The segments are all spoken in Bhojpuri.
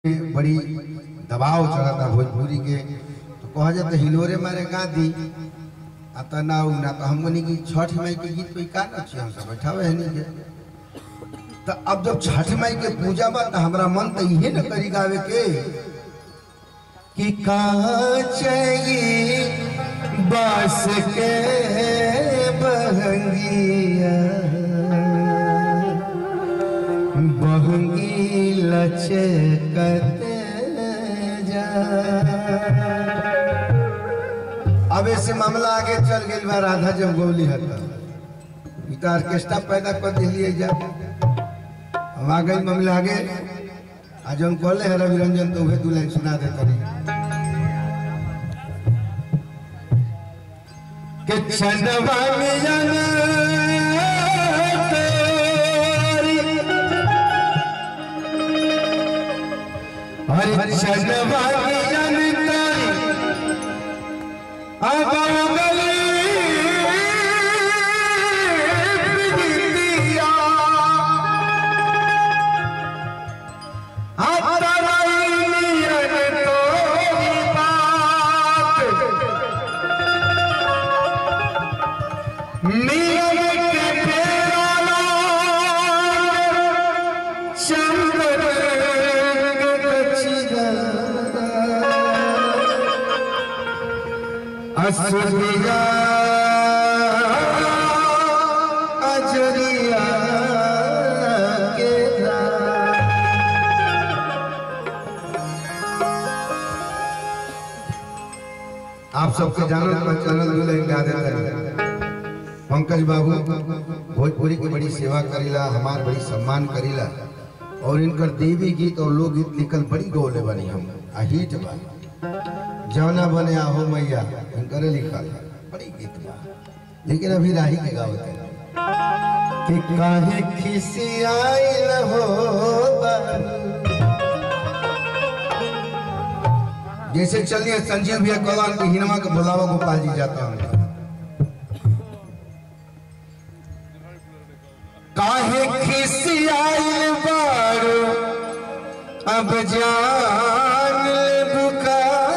बड़ी दबाव चला था भोजपुरी के, तो कहा जाता हिलोरे मारे गा दी आता ना ना तो हम की छठ माई के गीत कोई का ना हम सब बैठावे है नहीं के। तो अब जब छठ माई के पूजा बा तो हमारा मन तो यही न करी गावे के कि कांचई बास के बहंगिया बहंगी लचकते जा। अब ऐसे मामला आगे चल गई बा। राधा जब गौली हता तो ऑर्केस्ट्रा पैदा कर दिलिए जा। हम आ गई मामला आगे आज हम कहले है रवि रंजन तो वह दू लाइन सुना दे करी के छनवा में जाना हरि छनवा में जानता अब गली बिदिया असुरिया अजरिया के आप सबके जानल पहचानल दुल्हन गा देता पंकज बाबू भोजपुरी की बड़ी सेवा करीला, हमार बड़ी सम्मान करीला और इनकर देवी गीत और लोक गीत लिखल बड़ी गौले बनी हम हिट बा। जौना बने आहो मैया इनकर लिखल बड़ी गीत बा, लेकिन अभी राही के गावत है कि काहे खिसियाइल हो जैसे चलिए संजीव भैया कलान के हिनमा के बुलावा गोपाल जी जाता हूँ। काहे खिसियाइल बारो अब जान बुका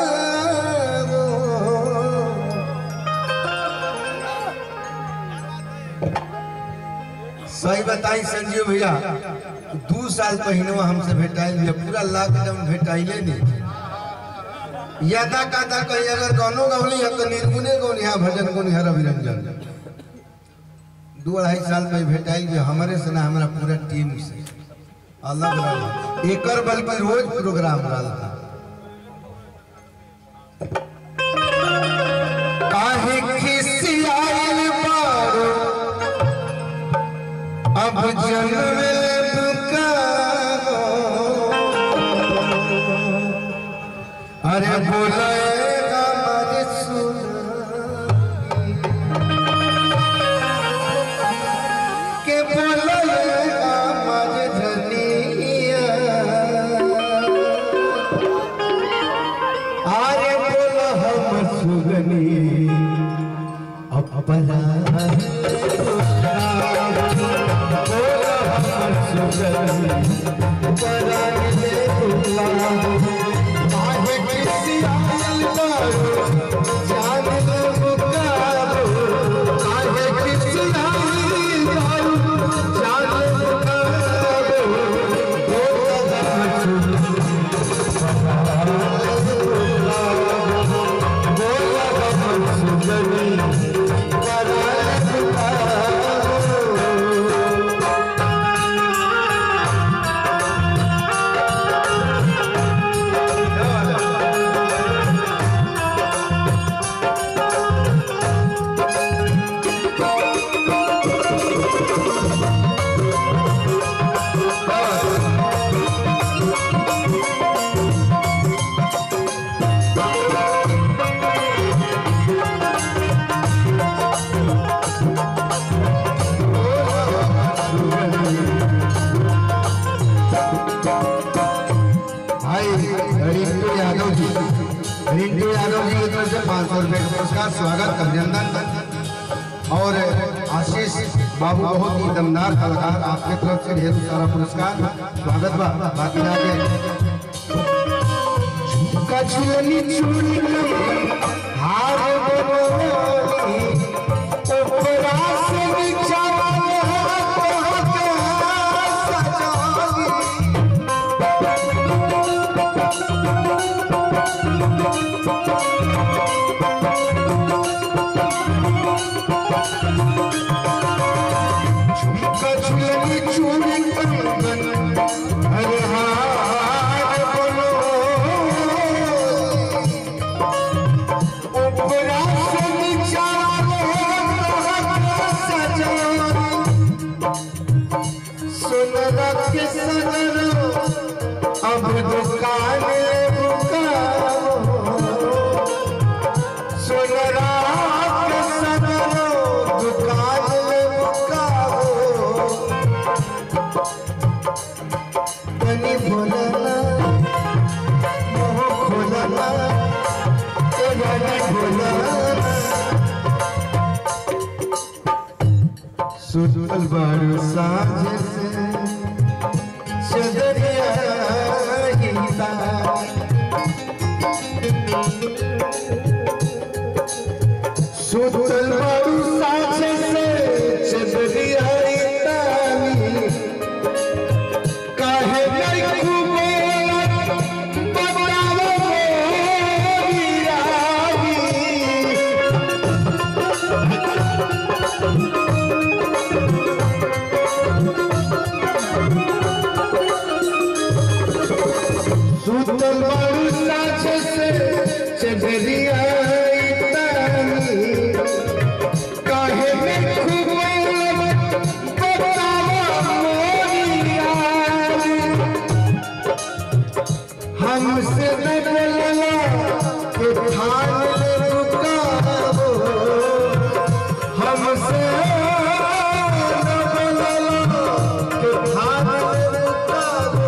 सही बताई संजीव भैया 2 साल पहले हमसे भेटाइल भैया पूरा लॉकडाउन भेटाइले नहीं यादा कादा कहीं अगर गानो गौली है तो निर्गुणे गौनी है भजन गौनी है रवि रंजन 2-2.5 साल पहले भेटाइल भैया हमारे से ना हमारा पूरा टीम से अलग एकर बल्कि रोज प्रोग्राम रहा था। काहे खिसियाइल बारो अब जन्म अरे बोलेगा मर सुन के बोलेगा मर धनिया अरे बोल हम सुगनी अपना रिंटू यादव जी की तरफ से 500 रुपए का पुरस्कार स्वागत अभिनंदन और आशीष बाबू बहुत ही दमदार कलाकार आपके तरफ से ढेर सारा पुरस्कार स्वागत बा। बाकी आगे झुलनी चूड़ी हार बनोली ऊपरा से नीचा झुमका झुलनी चूड़ी कंगन अरे हार ऊपरा से नीचा सोनरा के सगरो अब दुकान बुकाओ सोनरा के सगरो दुकान बुकाओ तनी बोलना मोह खोलना सुतल बारू साझे से चदरिया हिंदा सुतल बारू साझे से चदरिया हिंदा काहे नहीं खूबे सुतल बारू साझे से चदरिया काहे में खूब बतावा मोरिया हमसे न बोलला के ठान ले रुकाओ हमसे न बोलला के ठान ले रुकाओ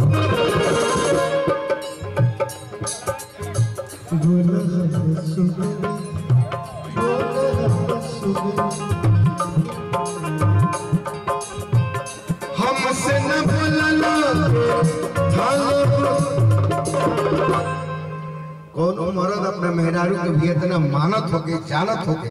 हमसे न बोलला कौन मर्द अपने मेहरारू के भी इतना मानत होके जानत होके